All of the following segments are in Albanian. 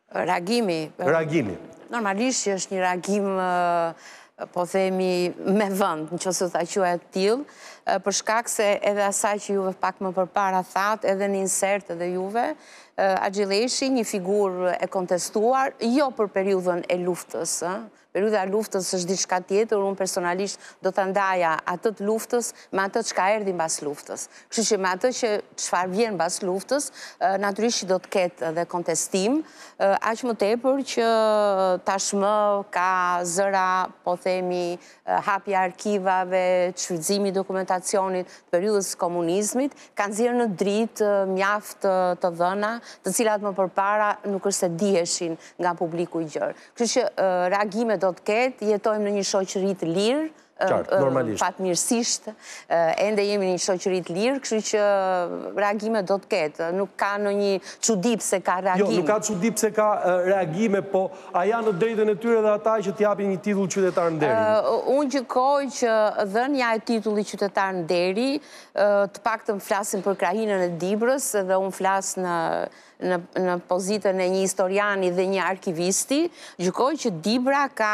Reagimi. Normalisht që është një reagim, po themi, me vend, në që se ta quhet tillë, për shkak se edhe asaj që juve pak më përpara thatë, edhe në insert edhe juve, Axhilleshi, një figurë e kontestuar, jo për periudhën e luftës, periudha e luftës është diçka tjetër, unë personalisht do të ndaja atët luftës me atë çka erdhi mbas luftës. Kështu që me atë që çfarë vjen mbas luftës, natyrisht do të ketë edhe kontestim, aq më tepër që tashmë ka zëra, po themi, hapja arkivave, shfrytëzimi i dokumentacionit të periudhës së komunizmit, kanë nxjerrë në dritë mjaft të dhëna, të cilat më përpara nuk është se diheshin nga publiku i gjerë. Kështu që reagime do të ketë, jetojmë në një shoqëri të lirë, fatmirësisht, ende jemi në një shoqëri të lirë, kështu që reagime do të ketë. Nuk ka ndonjë çudi pse ka reagime. Jo, nuk ka çudi pse ka reagime, po a janë në drejtën e tyre dhe ata që t'japin një titull qytetar nderi? Unë gjykoj që dhënia e titullit qytetar nderi, të paktën flasim për krahinën e Dibrës, dhe unë flas në pozitën e një historiani dhe një arkivisti, gjykoj që Dibra ka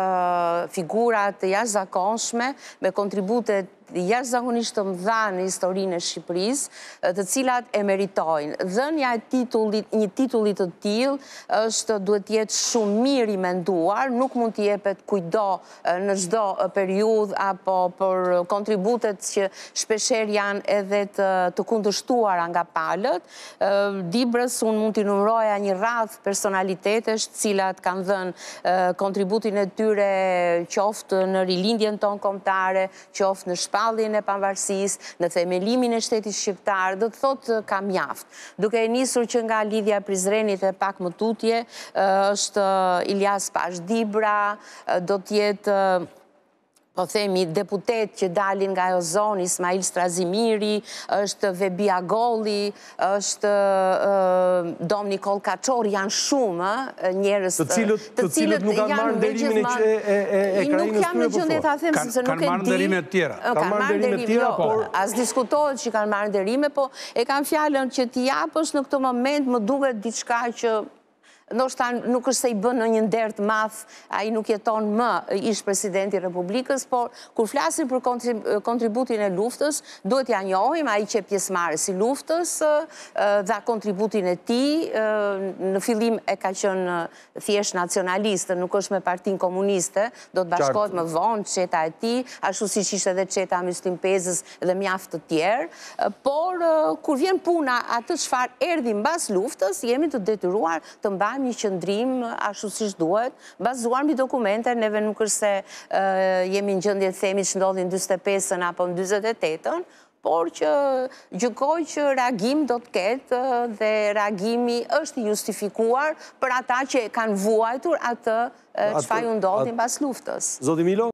figurat të jashtëzakonshme me kontributet jashtëzakonisht të mëdha në historinë e Shqipërisë, të cilat e meritojnë. Dhënia e një titulli të tillë është duhet të jetë shumë mirë i menduar, nuk mund të jepet kujdo në çdo periudhë apo për kontributet që shpeshherë janë edhe të kundërshtuara nga palët. Dibrës unë mund t'i numëroja një radhë personalitetesh të cilat kanë dhënë kontributin e tyre qoftë në rilindjen tonë kombëtare, qoftë në shpalljen e pavarësisë, në themelimin e shtetit shqiptar, do të thotë ka mjaft. Duke e nisur që nga lidhja e Prizrenit e pak më tutje, është Ilyas Pash Dibra, do të jetë po themi, deputet që dalin nga ajo zonë, Ismail Strazimiri, është Vebia Golli, është Dom Nikol Kaçor, janë shumë njerëz të cilët nuk kanë marrë nderimin e krajinës nuk jam në gjendje ta them sepse nuk e di. Kanë marrë nderime të tjera. Kanë marrë nderime të tjera, por as diskutohet që kanë marrë nderime, po e kanë fjalën që t'i japësh në këtë moment më duket diçka që ndoshta nuk është se i bën në një nder të madh, ai nuk jeton më ish presidenti i Republikës, por kur flasim për kontributin e luftës, duhet ja njohim ai që pjesëmarrës i luftës, dha kontributin e tij, në fillim e ka qenë thjesht nacionaliste, nuk është me Partinë Komuniste, do të bashkohet më vonë çeta e tij, ashtu siç ishte edhe çeta e Myslim Pezës dhe mjaft të tjerë, por kur vjen puna atë çfarë erdhi mbas luftës, jemi të detyruar të mbajmë një qëndrim ashtu siç duhet, bazuar mbi dokumente, neve nuk është se jemi në gjendje të themi që ndodhin 45-ën apo në 48-ën, por që gjykoj që reagim do të ketë dhe reagimi është i justifikuar për ata që kanë vuajtur atë çfarë u ndodhi mbas luftës. Zoti Milo?